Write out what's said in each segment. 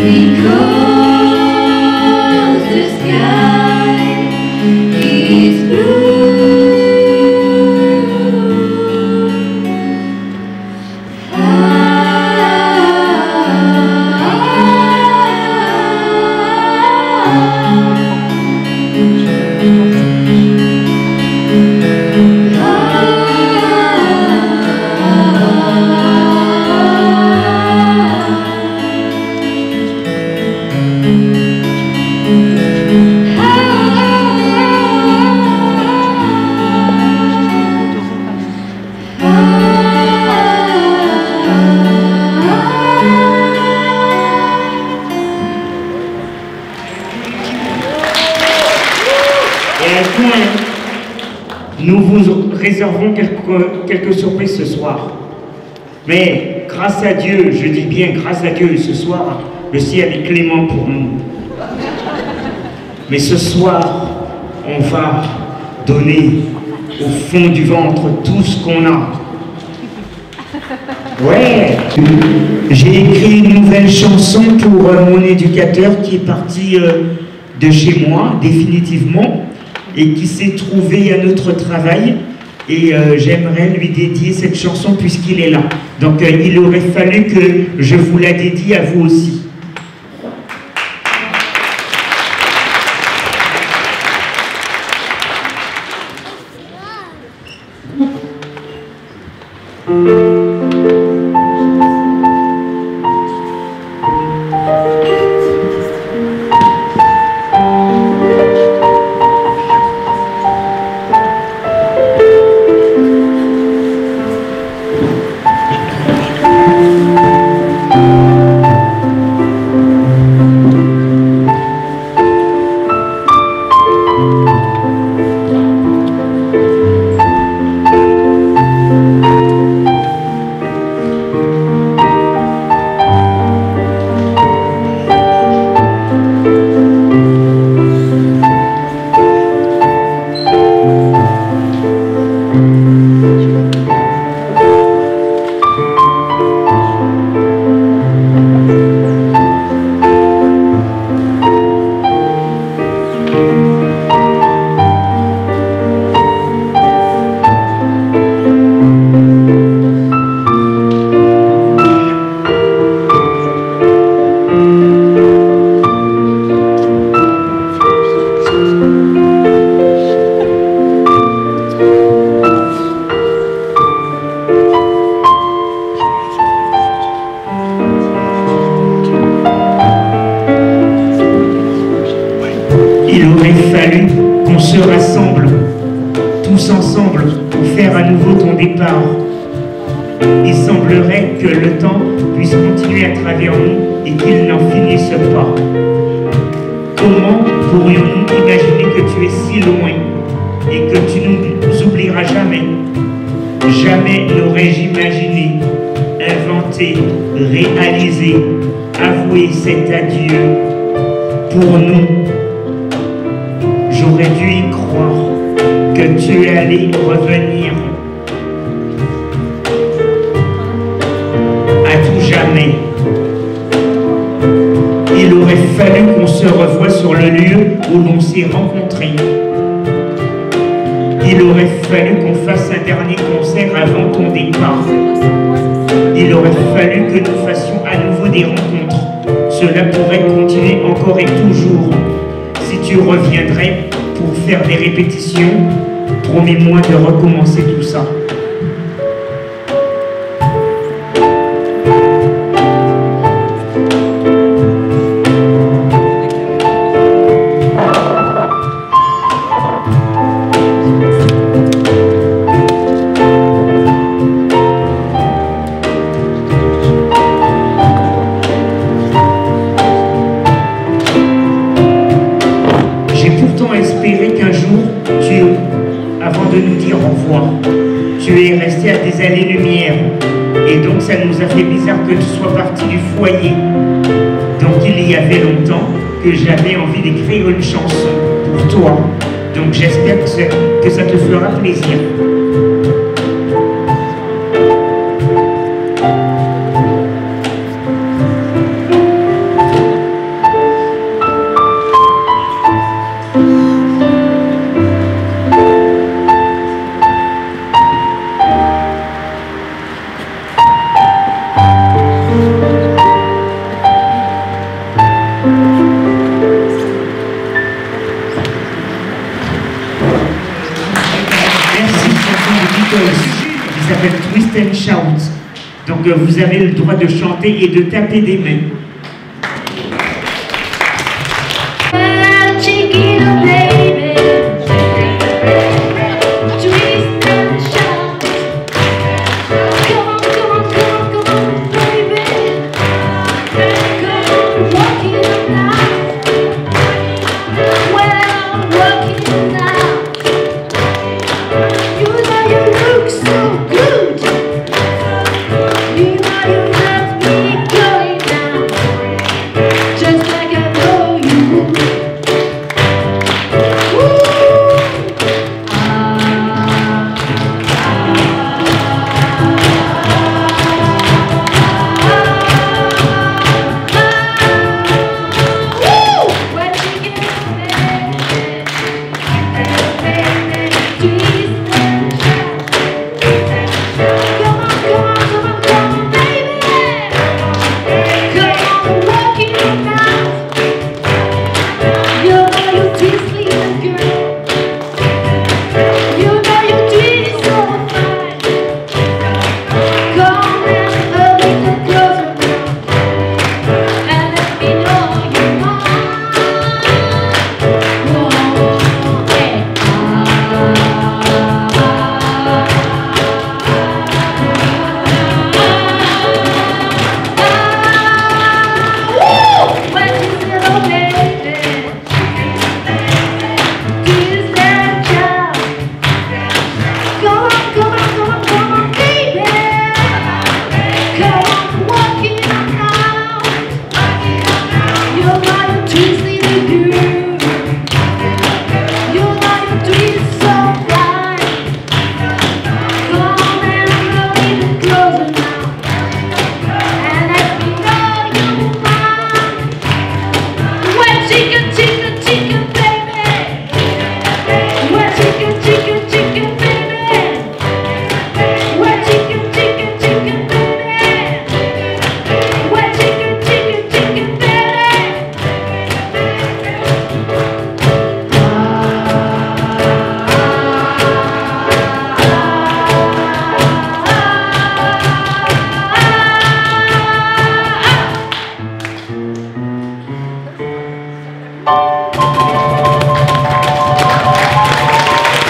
Because the sky is blue. Nous vous réservons quelques surprises ce soir. Mais grâce à Dieu, je dis bien grâce à Dieu, ce soir, le ciel est clément pour nous. Mais ce soir, on va donner au fond du ventre tout ce qu'on a. Ouais, j'ai écrit une nouvelle chanson pour mon éducateur qui est parti de chez moi, définitivement, et qui s'est trouvé à notre travail. Et j'aimerais lui dédier cette chanson puisqu'il est là. Donc il aurait fallu que je vous la dédie à vous aussi. Il aurait fallu qu'on se rassemble, tous ensemble, pour faire à nouveau ton départ. Il semblerait que le temps puisse continuer à travers nous et qu'il n'en finisse pas. Comment pourrions-nous imaginer que tu es si loin et que tu ne nous oublieras jamais? Jamais n'aurais-je imaginé, inventé, réalisé, avoué cet adieu pour nous. J'aurais dû y croire que tu allais revenir à tout jamais. Il aurait fallu qu'on se revoie sur le lieu où l'on s'est rencontrés. Il aurait fallu qu'on fasse un dernier concert avant ton départ. Il aurait fallu que nous fassions à nouveau des rencontres. Cela pourrait continuer encore et toujours. Si tu reviendrais pour faire des répétitions, promets-moi de recommencer tout ça. Espérer qu'un jour, avant de nous dire au revoir, tu es resté à des années-lumière. Et donc ça nous a fait bizarre que tu sois parti du foyer. Donc il y avait longtemps que j'avais envie d'écrire une chanson pour toi. Donc j'espère que ça te fera plaisir. shout. Donc vous avez le droit de chanter et de taper des mains.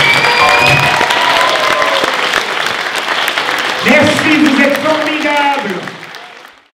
Merci, vous êtes formidables.